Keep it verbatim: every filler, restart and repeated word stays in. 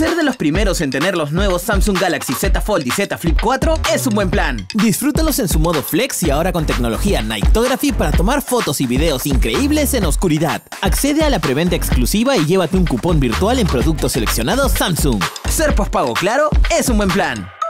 Ser de los primeros en tener los nuevos Samsung Galaxy Z Fold y Z Flip cuatro es un buen plan. Disfrútalos en su modo flex y ahora con tecnología Nightography para tomar fotos y videos increíbles en oscuridad. Accede a la preventa exclusiva y llévate un cupón virtual en productos seleccionados Samsung. Ser pospago Claro es un buen plan.